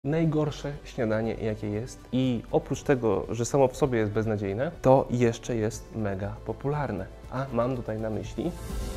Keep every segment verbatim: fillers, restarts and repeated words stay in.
Najgorsze śniadanie, jakie jest, i oprócz tego, że samo w sobie jest beznadziejne, to jeszcze jest mega popularne. A mam tutaj na myśli...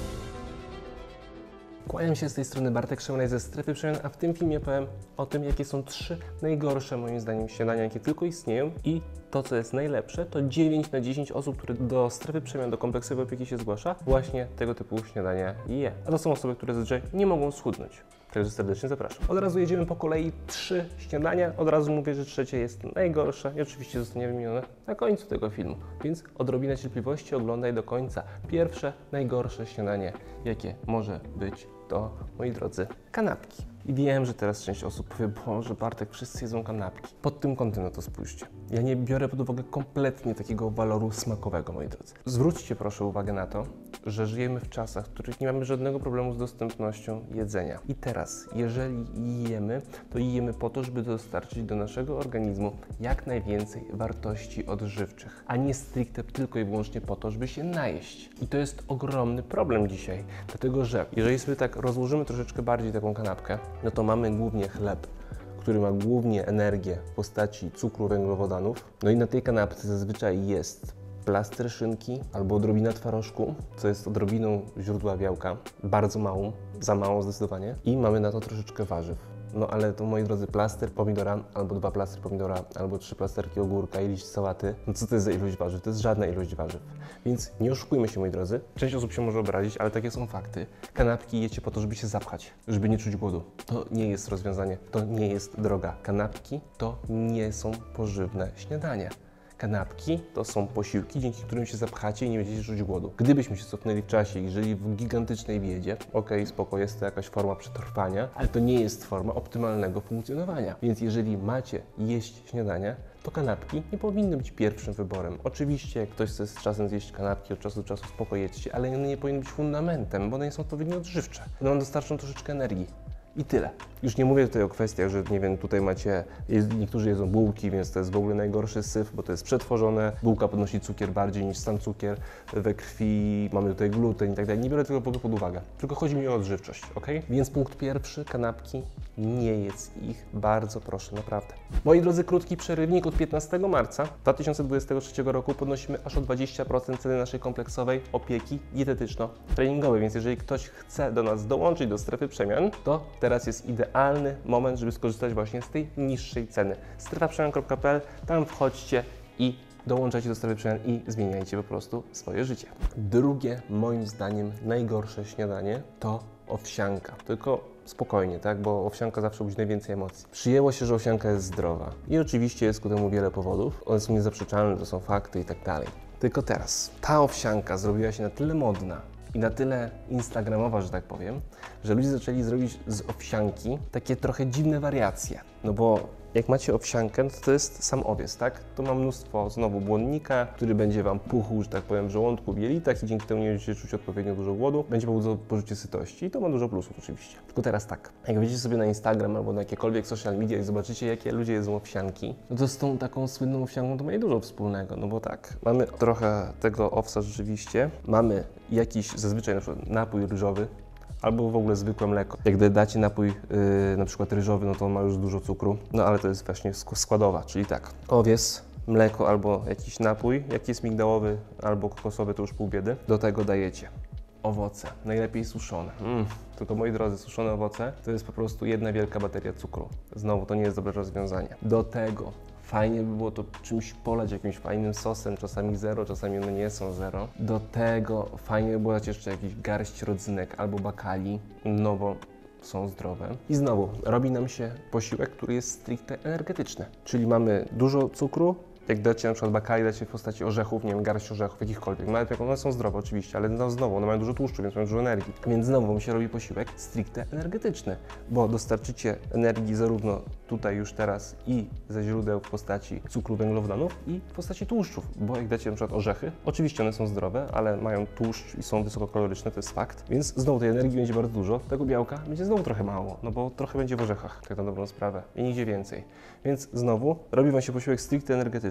Kłaniam się z tej strony Bartek Szemraj ze Strefy Przemian, a w tym filmie powiem o tym, jakie są trzy najgorsze moim zdaniem śniadania, jakie tylko istnieją, i to, co jest najlepsze, to dziewięć na dziesięć osób, które do Strefy Przemian, do kompleksowej opieki się zgłasza, właśnie tego typu śniadania je. A to są osoby, które zazwyczaj nie mogą schudnąć. Także serdecznie zapraszam. Od razu jedziemy po kolei trzy śniadania. Od razu mówię, że trzecie jest najgorsze i oczywiście zostanie wymienione na końcu tego filmu. Więc odrobinę cierpliwości, oglądaj do końca. Pierwsze, najgorsze śniadanie, jakie może być, to, moi drodzy, kanapki. I wiem, że teraz część osób powie: Boże, Bartek, wszyscy jedzą kanapki. Pod tym kątem na to spójrzcie. Ja nie biorę pod uwagę kompletnie takiego waloru smakowego, moi drodzy. Zwróćcie proszę uwagę na to, że żyjemy w czasach, w których nie mamy żadnego problemu z dostępnością jedzenia. I teraz, jeżeli jemy, to jemy po to, żeby dostarczyć do naszego organizmu jak najwięcej wartości odżywczych, a nie stricte tylko i wyłącznie po to, żeby się najeść. I to jest ogromny problem dzisiaj, dlatego że jeżeli sobie tak rozłożymy troszeczkę bardziej taką kanapkę, no to mamy głównie chleb, który ma głównie energię w postaci cukru, węglowodanów. No i na tej kanapce zazwyczaj jest plaster szynki albo odrobina twarożku, co jest odrobiną źródła białka, bardzo małą, za mało zdecydowanie, i mamy na to troszeczkę warzyw. No ale to, moi drodzy, plaster pomidora, albo dwa plastry pomidora, albo trzy plasterki ogórka i liść sałaty, no co to jest za ilość warzyw? To jest żadna ilość warzyw. Więc nie oszukujmy się, moi drodzy. Część osób się może obrazić, ale takie są fakty. Kanapki jecie po to, żeby się zapchać, żeby nie czuć głodu. To nie jest rozwiązanie, to nie jest droga. Kanapki to nie są pożywne śniadania. Kanapki to są posiłki, dzięki którym się zapchacie i nie będziecie czuć głodu. Gdybyśmy się cofnęli w czasie i żyli w gigantycznej biedzie, okej, okay, spoko, jest to jakaś forma przetrwania, ale to nie jest forma optymalnego funkcjonowania. Więc jeżeli macie jeść śniadania, to kanapki nie powinny być pierwszym wyborem. Oczywiście, jak ktoś chce z czasem zjeść kanapki, od czasu do czasu spoko jedźcie, ale one nie powinny być fundamentem, bo one nie są odpowiednio odżywcze. One wam dostarczą troszeczkę energii. I tyle. Już nie mówię tutaj o kwestiach, że nie wiem, tutaj macie, jest, niektórzy jedzą bułki, więc to jest w ogóle najgorszy syf, bo to jest przetworzone. Bułka podnosi cukier bardziej niż sam cukier we krwi, mamy tutaj gluten i tak dalej. Nie biorę tego pod uwagę, tylko chodzi mi o odżywczość, ok? Więc punkt pierwszy, kanapki, nie jedz ich, bardzo proszę, naprawdę. Moi drodzy, krótki przerywnik. Od piętnastego marca dwa tysiące dwudziestego trzeciego roku podnosimy aż o dwadzieścia procent ceny naszej kompleksowej opieki dietetyczno-treningowej, więc jeżeli ktoś chce do nas dołączyć do Strefy Przemian, to teraz jest idealny moment, żeby skorzystać właśnie z tej niższej ceny. strefa przemian kropka p l, tam wchodźcie i dołączajcie do Strefy Przemian i zmieniajcie po prostu swoje życie. Drugie, moim zdaniem, najgorsze śniadanie to owsianka. Tylko spokojnie, tak? Bo owsianka zawsze budzi najwięcej emocji. Przyjęło się, że owsianka jest zdrowa. I oczywiście jest ku temu wiele powodów. One są niezaprzeczalne, to są fakty i tak dalej. Tylko teraz ta owsianka zrobiła się na tyle modna i na tyle instagramowa, że tak powiem, że ludzie zaczęli zrobić z owsianki takie trochę dziwne wariacje. No bo jak macie owsiankę, no to to jest sam owiec, tak? To ma mnóstwo znowu błonnika, który będzie wam puchł, że tak powiem, w żołądku, w jelitach i dzięki temu nie będziecie czuć odpowiednio dużo głodu. Będzie pobudzał poczucie sytości i to ma dużo plusów oczywiście. Tylko teraz tak, jak wejdziecie sobie na Instagram albo na jakiekolwiek social media i zobaczycie, jakie ludzie jedzą owsianki, no to z tą taką słynną owsianką to ma dużo wspólnego, no bo tak, mamy trochę tego owsa rzeczywiście, mamy jakiś zazwyczaj na przykład napój ryżowy, albo w ogóle zwykłe mleko. Jak dacie napój yy, na przykład ryżowy, no to on ma już dużo cukru, no ale to jest właśnie składowa, czyli tak, owiec, mleko albo jakiś napój, jak jest migdałowy albo kokosowy, to już pół biedy. Do tego dajecie owoce, najlepiej suszone. Mm. Tylko, moi drodzy, suszone owoce to jest po prostu jedna wielka bateria cukru. Znowu, to nie jest dobre rozwiązanie. Do tego fajnie by było to czymś polać, jakimś fajnym sosem, czasami zero, czasami one nie są zero. Do tego fajnie by było dać jeszcze jakiś garść rodzynek albo bakali, no bo są zdrowe. I znowu, robi nam się posiłek, który jest stricte energetyczny. Czyli mamy dużo cukru. Jak dacie na przykład bakali, dacie w postaci orzechów, nie wiem, garść orzechów, jakichkolwiek. Nawet jak one są zdrowe oczywiście, ale no znowu, one mają dużo tłuszczu, więc mają dużo energii. Więc znowu wam się robi posiłek stricte energetyczny, bo dostarczycie energii zarówno tutaj już teraz i ze źródeł w postaci cukru, węglowodanów i w postaci tłuszczów, bo jak dacie na przykład orzechy, oczywiście one są zdrowe, ale mają tłuszcz i są wysokokaloryczne, to jest fakt, więc znowu tej energii będzie bardzo dużo, tego białka będzie znowu trochę mało, no bo trochę będzie w orzechach, tak na dobrą sprawę i nigdzie więcej. Więc znowu robi wam się posiłek stricte energetyczny.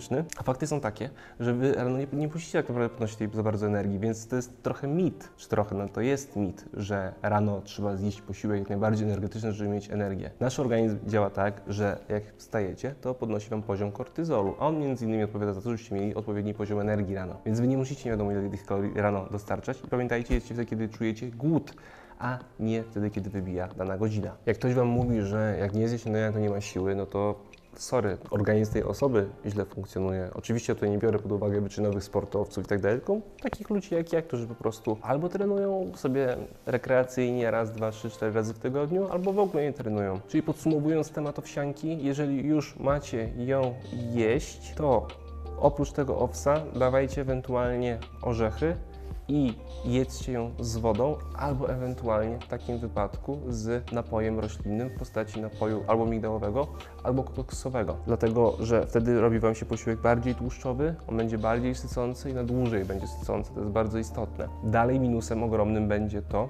energetyczny, a fakty są takie, że wy rano nie, nie musicie tak naprawdę podnosić tej za bardzo energii, więc to jest trochę mit, czy trochę, no to jest mit, że rano trzeba zjeść posiłek jak najbardziej energetyczny, żeby mieć energię. Nasz organizm działa tak, że jak wstajecie, to podnosi wam poziom kortyzolu, a on między innymi odpowiada za to, żebyście mieli odpowiedni poziom energii rano. Więc wy nie musicie nie wiadomo ile tych kalorii rano dostarczać i pamiętajcie, jedzcie wtedy, kiedy czujecie głód, a nie wtedy, kiedy wybija dana godzina. Jak ktoś wam mówi, że jak nie zje śniadania, to nie ma siły, no to sorry, organizm tej osoby źle funkcjonuje. Oczywiście tutaj nie biorę pod uwagę wyczynowych sportowców i tak dalej, tylko takich ludzi jak ja, którzy po prostu albo trenują sobie rekreacyjnie raz, dwa, trzy, cztery razy w tygodniu, albo w ogóle nie trenują. Czyli podsumowując temat owsianki, jeżeli już macie ją jeść, to oprócz tego owsa dawajcie ewentualnie orzechy i jedzcie ją z wodą, albo ewentualnie w takim wypadku z napojem roślinnym w postaci napoju albo migdałowego, albo kokoksowego. Dlatego, że wtedy robi wam się posiłek bardziej tłuszczowy, on będzie bardziej sycący i na dłużej będzie sycący. To jest bardzo istotne. Dalej minusem ogromnym będzie to,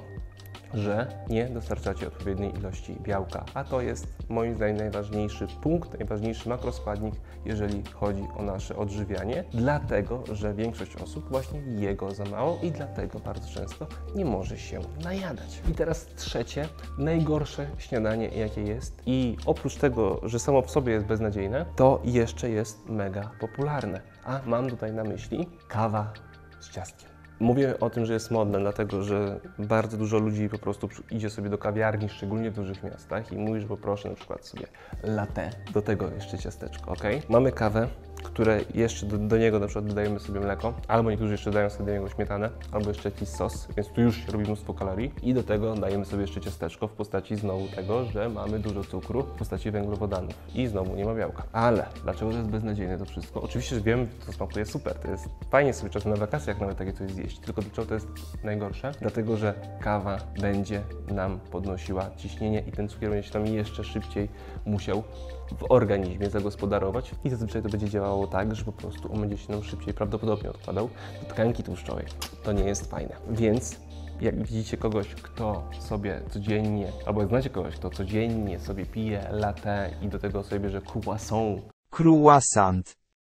że nie dostarczacie odpowiedniej ilości białka, a to jest moim zdaniem najważniejszy punkt, najważniejszy makroskładnik, jeżeli chodzi o nasze odżywianie, dlatego, że większość osób właśnie je go za mało i dlatego bardzo często nie może się najadać. I teraz trzecie, najgorsze śniadanie jakie jest i oprócz tego, że samo w sobie jest beznadziejne, to jeszcze jest mega popularne, a mam tutaj na myśli kawa z ciastkiem. Mówię o tym, że jest modne, dlatego że bardzo dużo ludzi po prostu idzie sobie do kawiarni, szczególnie w dużych miastach i mówi, że poproszę na przykład sobie latte, do tego jeszcze ciasteczko, ok? Mamy kawę, które jeszcze do, do niego na przykład dodajemy sobie mleko, albo niektórzy jeszcze dają sobie do niego śmietanę, albo jeszcze jakiś sos, więc tu już się robi mnóstwo kalorii i do tego dajemy sobie jeszcze ciasteczko w postaci znowu tego, że mamy dużo cukru w postaci węglowodanów i znowu nie ma białka. Ale dlaczego to jest beznadziejne to wszystko? Oczywiście, że wiem, to smakuje super, to jest fajnie sobie czasem na wakacjach nawet takie coś zjeść, tylko dlaczego to jest najgorsze? Dlatego, że kawa będzie nam podnosiła ciśnienie i ten cukier będzie się tam jeszcze szybciej musiał w organizmie zagospodarować i zazwyczaj to będzie działało tak, że po prostu on będzie się nam szybciej prawdopodobnie odkładał do tkanki tłuszczowej. To nie jest fajne. Więc jak widzicie kogoś, kto sobie codziennie, albo jak znacie kogoś, kto codziennie sobie pije latte i do tego sobie bierze croissant. Croissant.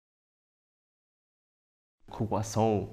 Croissant.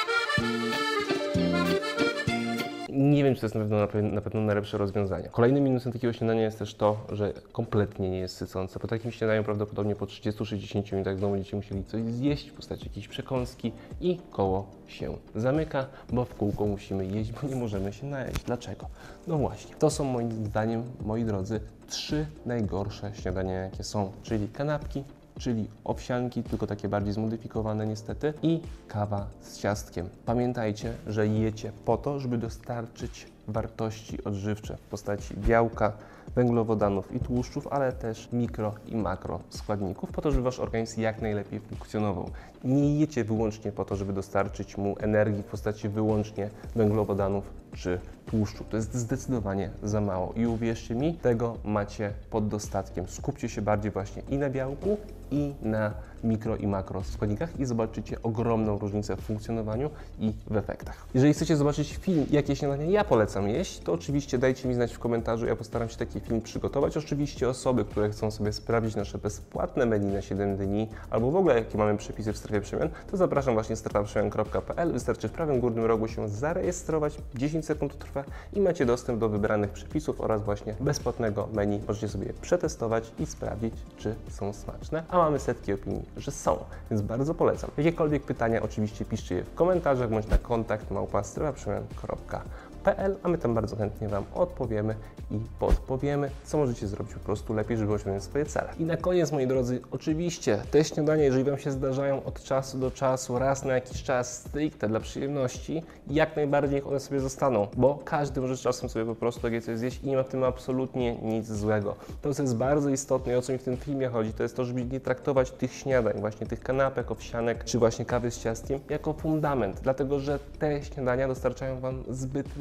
Nie wiem, czy to jest na pewno, na pewno najlepsze rozwiązanie. Kolejnym minusem takiego śniadania jest też to, że kompletnie nie jest sycące. Po takim śniadaniu prawdopodobnie po trzydziestu do sześćdziesięciu minutach znowu będziecie musieli coś zjeść w postaci jakiejś przekąski i koło się zamyka, bo w kółko musimy jeść, bo nie możemy się najeść. Dlaczego? No właśnie, to są moim zdaniem, moi drodzy, trzy najgorsze śniadania, jakie są, czyli kanapki, czyli owsianki, tylko takie bardziej zmodyfikowane niestety i kawa z ciastkiem. Pamiętajcie, że jecie po to, żeby dostarczyć wartości odżywcze w postaci białka, węglowodanów i tłuszczów, ale też mikro i makro składników, po to, żeby wasz organizm jak najlepiej funkcjonował. Nie jecie wyłącznie po to, żeby dostarczyć mu energii w postaci wyłącznie węglowodanów czy tłuszczu. To jest zdecydowanie za mało i uwierzcie mi, tego macie pod dostatkiem. Skupcie się bardziej właśnie i na białku, i na mikro i makro składnikach i zobaczycie ogromną różnicę w funkcjonowaniu i w efektach. Jeżeli chcecie zobaczyć film, jakie śniadania ja polecam jeść, to oczywiście dajcie mi znać w komentarzu, ja postaram się taki film przygotować. Oczywiście osoby, które chcą sobie sprawdzić nasze bezpłatne menu na siedem dni, albo w ogóle jakie mamy przepisy w strefie przemian, to zapraszam właśnie strefa przemian kropka p l. Wystarczy w prawym górnym rogu się zarejestrować, dziesięć sekund trwa i macie dostęp do wybranych przepisów oraz właśnie bezpłatnego menu. Możecie sobie je przetestować i sprawdzić, czy są smaczne, a mamy setki opinii, że są, więc bardzo polecam. Jakiekolwiek pytania oczywiście piszcie je w komentarzach bądź na kontakt małpa strefa przemian kropka p l, a my tam bardzo chętnie Wam odpowiemy i podpowiemy, co możecie zrobić po prostu lepiej, żeby osiągnąć swoje cele. I na koniec, moi drodzy, oczywiście te śniadania, jeżeli Wam się zdarzają od czasu do czasu, raz na jakiś czas stricte dla przyjemności, jak najbardziej niech one sobie zostaną, bo każdy może czasem sobie po prostu takie coś zjeść i nie ma w tym absolutnie nic złego. To, co jest bardzo istotne i o co mi w tym filmie chodzi, to jest to, żeby nie traktować tych śniadań, właśnie tych kanapek, owsianek, czy właśnie kawy z ciastkiem, jako fundament, dlatego że te śniadania dostarczają Wam zbyt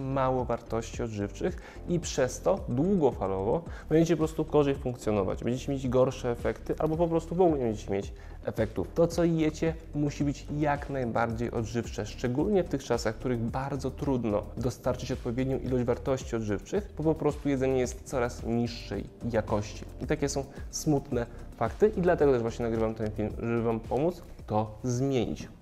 mało wartości odżywczych i przez to długofalowo będziecie po prostu gorzej funkcjonować, będziecie mieć gorsze efekty albo po prostu w ogóle nie będziecie mieć efektów. To, co jecie, musi być jak najbardziej odżywcze, szczególnie w tych czasach, w których bardzo trudno dostarczyć odpowiednią ilość wartości odżywczych, bo po prostu jedzenie jest coraz niższej jakości. I takie są smutne fakty i dlatego też właśnie nagrywam ten film, żeby Wam pomóc to zmienić.